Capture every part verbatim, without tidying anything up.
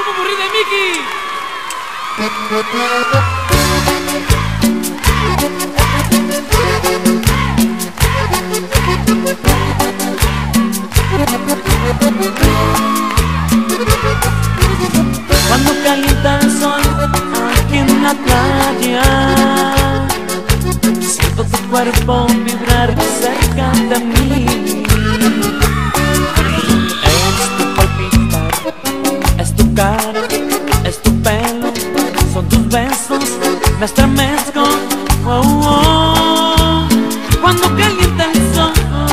Popurrí de Miki. Cuando calienta el sol aquí en la playa, siento tu cuerpo vibrar cerca de mí. Es tu palpitar, es tu cara, es tu pelo, son tus besos, me estremezco. Oh, oh, cuando calienta el sol.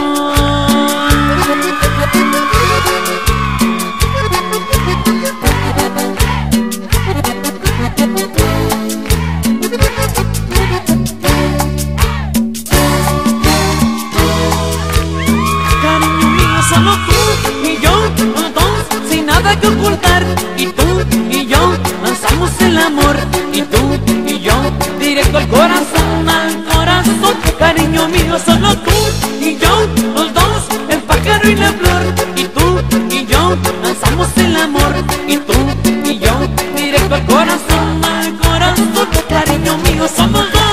Solo tú y yo, los dos, sin nada que ocultar. Y tú y yo, lanzamos el amor. Y tú y yo, directo al corazón, al corazón. Cariño mío, solo tú y yo, los dos, el pájaro y la flor. Y tú y yo, lanzamos el amor. Y tú y yo, directo al corazón, al corazón. Cariño mío, somos dos.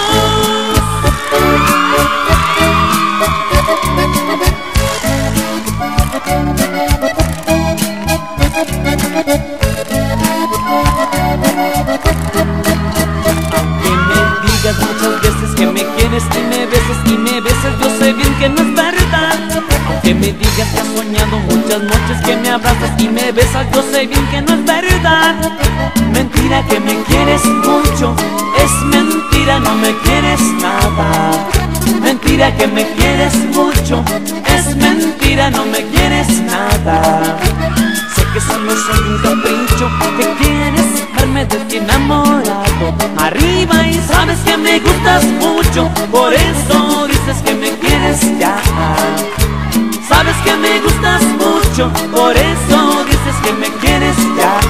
Muchas veces que me quieres y me besas y me besas, yo sé bien que no es verdad. Aunque me digas que has soñado muchas noches que me abrazas y me besas, yo sé bien que no es verdad. Mentira que me quieres mucho, es mentira, no me quieres nada. Mentira que me quieres mucho, es mentira, no me quieres nada. Sé que solo soy un capricho, que quieres verme de ti enamorado. Arriba y sabes que me gustas mucho, por eso dices que me quieres ya. Sabes que me gustas mucho, por eso dices que me quieres ya.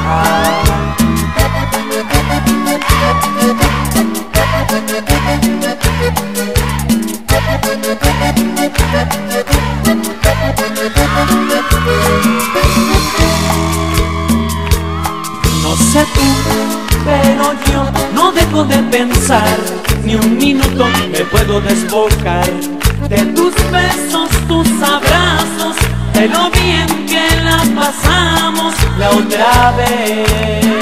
No sé tú, pero yo no dejo de pensar, ni un minuto me puedo desbocar de tus besos, tus abrazos, de lo bien que la pasamos la otra vez.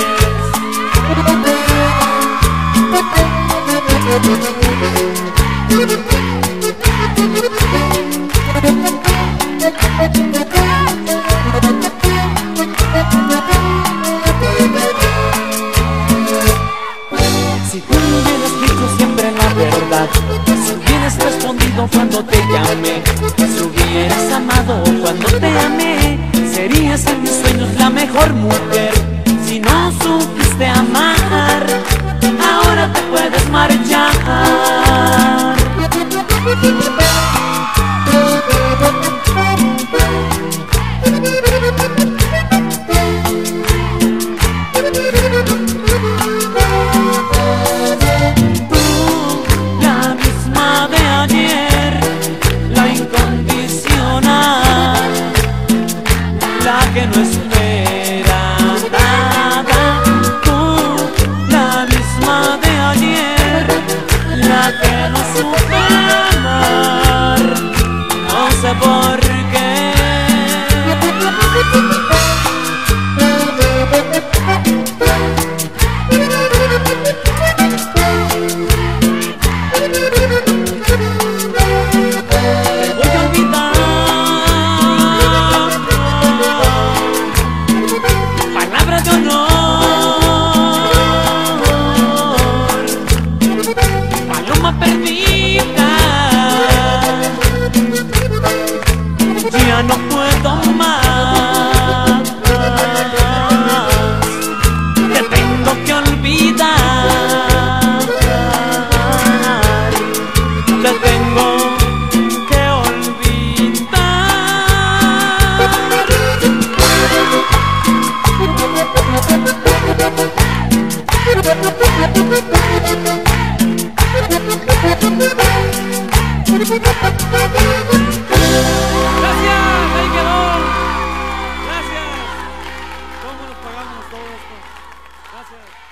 Si tú me hubieras dicho siempre la verdad, si hubieras respondido cuando te llamé, si hubieras amado cuando te amé, serías en mis sueños la mejor mujer. Si no supiste amar, ahora te puedes marchar. Que no espera nada, tú, la misma de ayer, la que no supe amar, no sé por qué. Te voy a olvidar. Perdida, pagamos todo esto. Gracias.